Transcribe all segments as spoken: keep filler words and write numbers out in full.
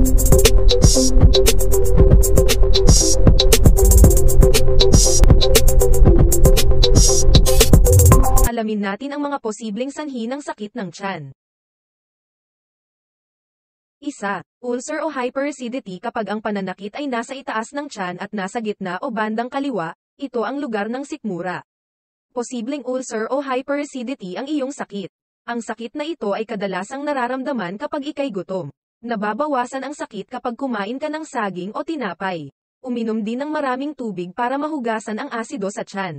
Alamin natin ang mga posibleng sanhi ng sakit ng tiyan. Isa. Ulcer o hyperacidity. Kapag ang pananakit ay nasa itaas ng tiyan at nasa gitna o bandang kaliwa, ito ang lugar ng sikmura. Posibleng ulcer o hyperacidity ang iyong sakit. Ang sakit na ito ay kadalasang nararamdaman kapag ika'y gutom. Nababawasan ang sakit kapag kumain ka ng saging o tinapay. Uminom din ng maraming tubig para mahugasan ang asido sa tiyan.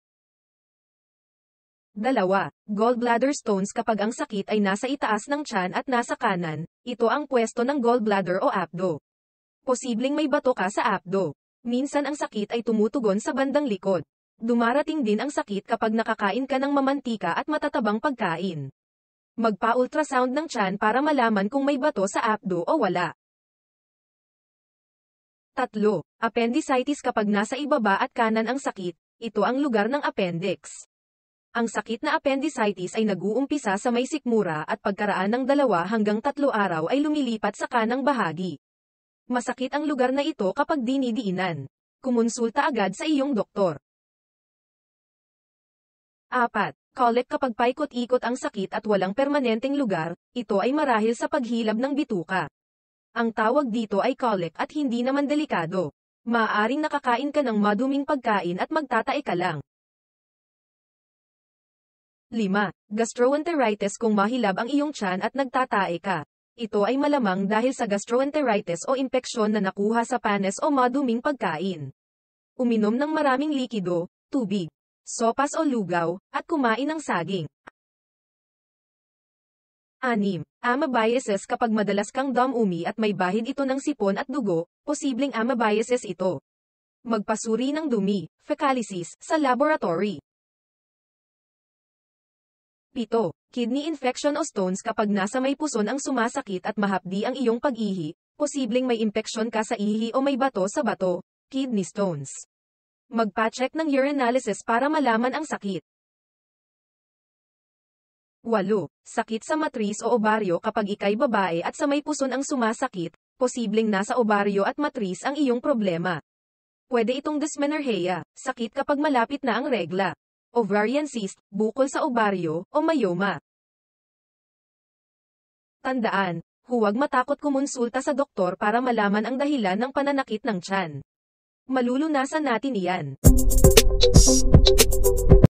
Dalawa. Gallbladder stones. Kapag ang sakit ay nasa itaas ng tiyan at nasa kanan, ito ang pwesto ng gallbladder o apdo. Posibleng may bato ka sa apdo. Minsan ang sakit ay tumutugon sa bandang likod. Dumarating din ang sakit kapag nakakain ka ng mamantika at matatabang pagkain. Magpa-ultrasound ng tiyan para malaman kung may bato sa apdo o wala. Tatlo. Appendicitis. Kapag nasa ibaba at kanan ang sakit, ito ang lugar ng appendix. Ang sakit na appendicitis ay nag-uumpisa sa may sikmura at pagkaraan ng dalawa hanggang tatlo araw ay lumilipat sa kanang bahagi. Masakit ang lugar na ito kapag dinidiinan. Kumonsulta agad sa iyong doktor. Apat. Colic. Kapag paikot-ikot ang sakit at walang permanenteng lugar, ito ay marahil sa paghilab ng bituka. Ang tawag dito ay colic at hindi naman delikado. Maaaring nakakain ka ng maduming pagkain at magtatae ka lang. Lima. Gastroenteritis. Kung mahilab ang iyong tiyan at nagtatae ka, ito ay malamang dahil sa gastroenteritis o impeksyon na nakuha sa panes o maduming pagkain. Uminom ng maraming likido, tubig, sopas o lugaw, at kumain ng saging. Anim. Amoebiasis. Kapag madalas kang dumumi at may bahid ito ng sipon at dugo, posibleng amoebiasis ito. Magpasuri ng dumi, fecalysis, sa laboratory. Pito. Kidney infection o stones. Kapag nasa may puson ang sumasakit at mahapdi ang iyong pag-ihi, posibleng may impeksyon ka sa ihi o may bato sa bato, kidney stones. Magpa-check ng urinalysis para malaman ang sakit. Walo. Sakit sa matris o obaryo. Kapag ika'y babae at sa may puson ang sumasakit, posibleng nasa obaryo at matris ang iyong problema. Pwede itong dysmenorrhea, sakit kapag malapit na ang regla, ovarian cyst, bukol sa obaryo, o myoma. Tandaan, huwag matakot kumonsulta sa doktor para malaman ang dahilan ng pananakit ng tiyan. Malulunasan natin iyan.